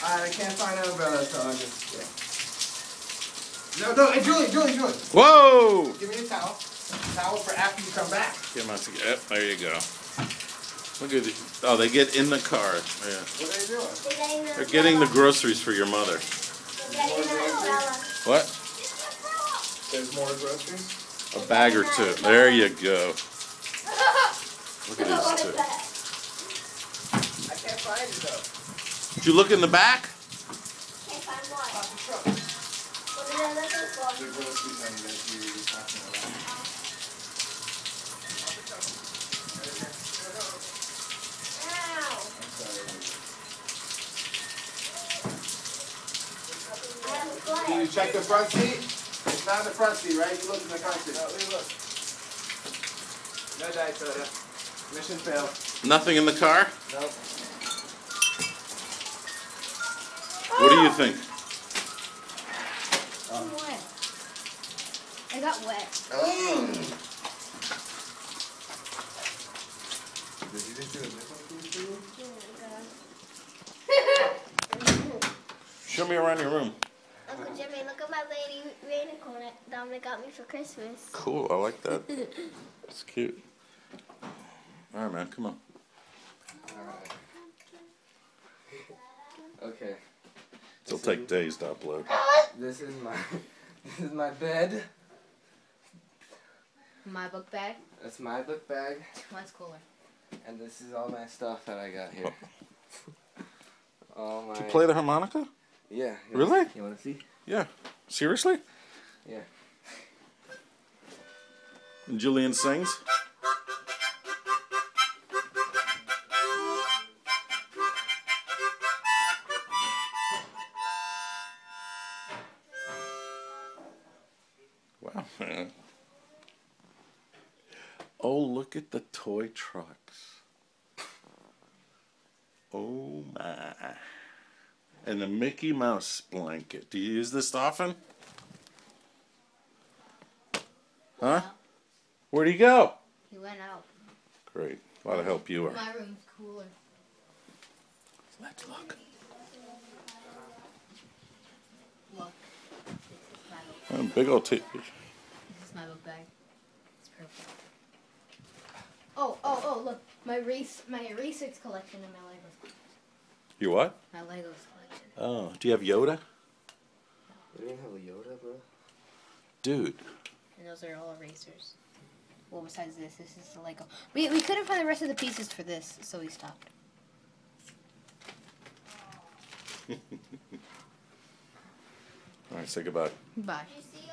I can't find an umbrella, so I'm just, No, hey, Julie. Whoa! Give me a towel. Towel for after you come back. Get my, there you go. Look at the, oh, they get in the car. Yeah. What are they doing? They're getting the groceries for your mother. What? There's more groceries? A bag or two. There you go. Look at these two. I can't find it, though. Did you look in the back? Can't find what? Off the truck. What are they looking for? The groceries that you were talking about. Off the truck. Ow. I'm sorry. I have a flag. Did you check the front seat? It's not the front seat, right? You looked in the front seat. No, look. No Diet Soda. Mission failed. Nothing in the car? Nope. What do you think? I'm wet. I got wet. Did you just do this one? Show me around your room. Uncle Jimmy, look at my lady unicorn that Dominic got me for Christmas. Cool, I like that. It's cute. All right, man, come on. Alright. Okay. It'll take days to upload. This is my bed. My book bag. That's my book bag. Mine's cooler. And this is all my stuff that I got here. All my. Did you play the harmonica? Yeah. Really? You want to see? Yeah. Seriously? Yeah. And Julian sings? Wow, man. Oh, look at the toy trucks. Oh, my. And the Mickey Mouse blanket. Do you use this often? Huh? Where'd he go? He went out. Great. A lot of help you are. My room's cooler. Let's look. Look. This is my book. Big old TV. This is my book bag. It's perfect. Oh, look. My research collection and my Legos collection. You what? My Legos collection. Oh, do you have Yoda? You didn't have a Yoda, bro? Dude. And those are all erasers. Well, besides this is the Lego. We couldn't find the rest of the pieces for this, so we stopped. All right, say goodbye. Bye. Did you see